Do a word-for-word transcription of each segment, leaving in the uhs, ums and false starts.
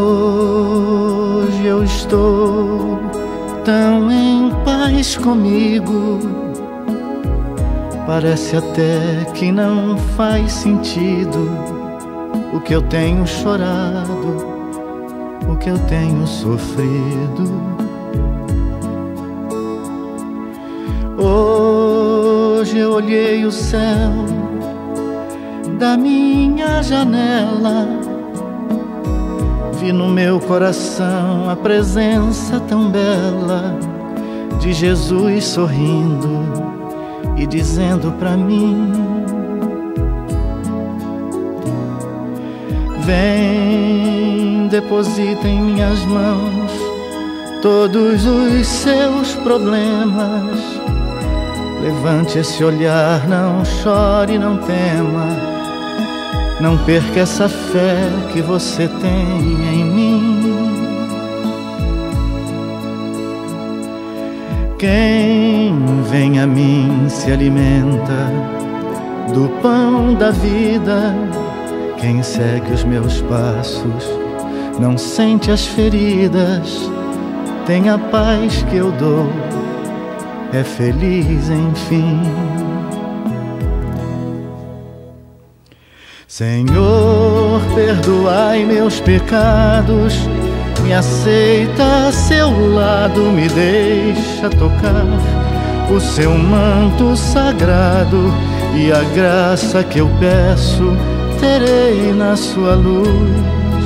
Hoje eu estou tão em paz comigo, parece até que não faz sentido o que eu tenho chorado, o que eu tenho sofrido. Hoje eu olhei o céu da minha janela, vi no meu coração a presença tão bela de Jesus sorrindo e dizendo pra mim: vem, deposita em minhas mãos todos os seus problemas. Levante esse olhar, não chore, não tema, não perca essa fé que você tem em mim. Quem vem a mim se alimenta do pão da vida. Quem segue os meus passos não sente as feridas. Tem a paz que eu dou, é feliz enfim. Senhor, perdoai meus pecados, me aceita a seu lado, me deixa tocar o seu manto sagrado, e a graça que eu peço terei na sua luz.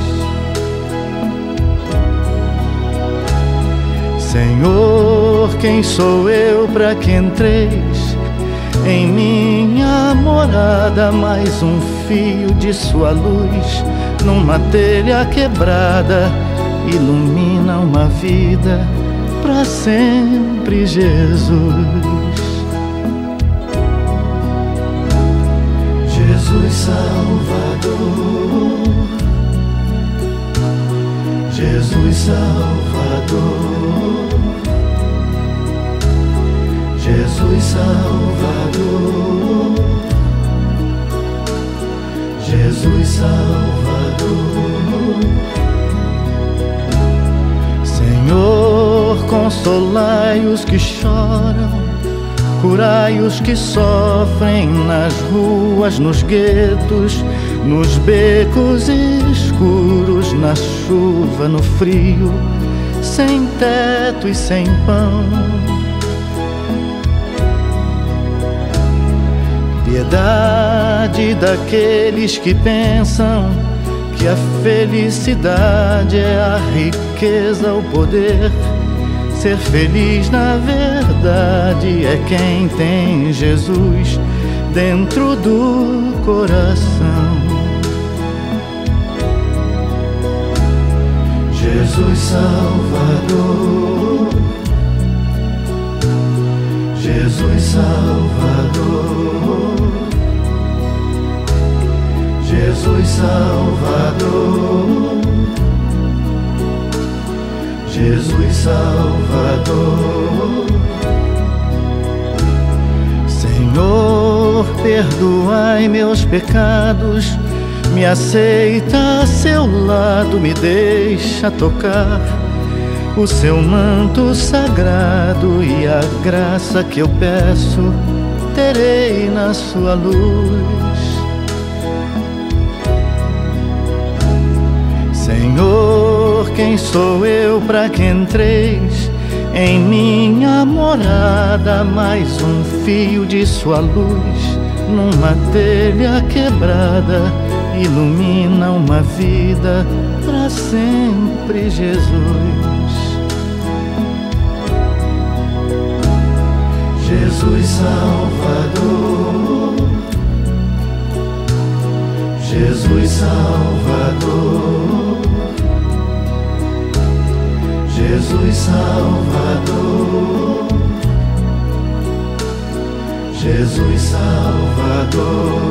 Senhor, quem sou eu para que entreis em minha morada? Mais um fio de sua luz numa telha quebrada ilumina uma vida para sempre, Jesus. Jesus Salvador, Jesus Salvador, Jesus Salvador, Jesus Salvador. Senhor, consolai os que choram, curai os que sofrem nas ruas, nos guetos, nos becos escuros, na chuva, no frio, sem teto e sem pão. Piedade daqueles que pensam que a felicidade é a riqueza, o poder. Ser feliz na verdade é quem tem Jesus dentro do coração. Jesus Salvador, Jesus Salvador, Jesus Salvador, Jesus Salvador. Senhor, perdoai meus pecados, me aceita a seu lado, me deixa tocar o seu manto sagrado, e a graça que eu peço terei na sua luz. Senhor, quem sou eu para que entreis em minha morada? Mais um fio de sua luz numa telha quebrada ilumina uma vida para sempre, Jesus. Jesus Salvador, Jesus Salvador, Jesus Salvador, Jesus Salvador.